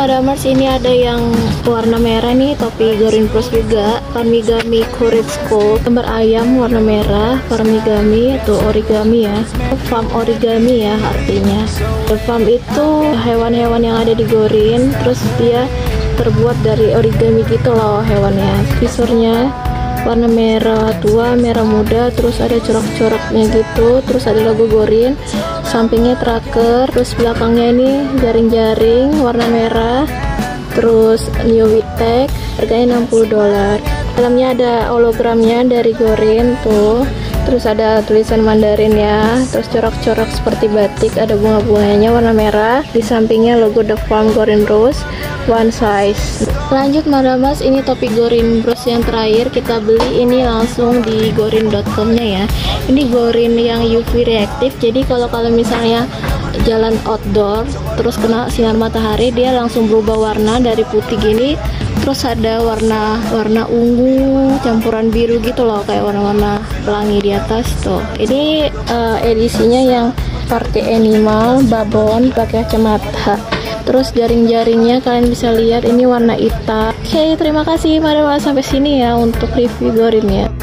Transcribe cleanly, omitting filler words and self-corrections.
Pada Mars ini ada yang warna merah nih, topi Gorin Bros juga. Parmigami Courage Gold, gambar ayam warna merah. Parmigami itu origami ya, farm origami ya artinya. The farm itu hewan-hewan yang ada di Gorin, terus dia terbuat dari origami gitu loh hewannya. Visornya warna merah tua, merah muda, terus ada corak-coraknya gitu, terus ada logo Gorin, sampingnya tracker, terus belakangnya ini jaring-jaring warna merah, terus New Witek, harganya $60. Dalamnya ada hologramnya dari Gorin tuh, terus ada tulisan Mandarin ya, terus corak-corak seperti batik, ada bunga-bunganya warna merah, di sampingnya logo The Farm Gorin Bros one size. Lanjut Madamas, ini topi Gorin Bros yang terakhir kita beli ini langsung di gorin.com-nya ya. Ini Gorin yang UV reaktif, jadi kalau misalnya jalan outdoor terus kena sinar matahari, dia langsung berubah warna dari putih gini, terus ada warna ungu campuran biru gitu loh, kayak warna-warna pelangi di atas tuh. Ini edisinya yang party animal, babon, pakai kacamata. Terus jaring-jaringnya kalian bisa lihat ini warna hitam. Oke, terima kasih Madamas, sampai sini ya untuk review Gorin ya.